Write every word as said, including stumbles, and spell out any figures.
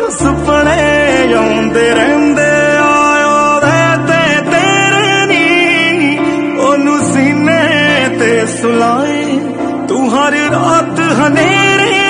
सुपने आउंदे रहिंदे आयो वे ते तेरे नी ओनू सीने ते सुलाए तू हर रात हनेरे